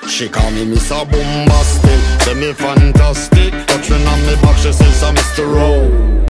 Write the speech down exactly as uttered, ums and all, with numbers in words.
She call me Mister Bombastic, say me fantastic. Touching on me back, she says I'm Mister Rowe.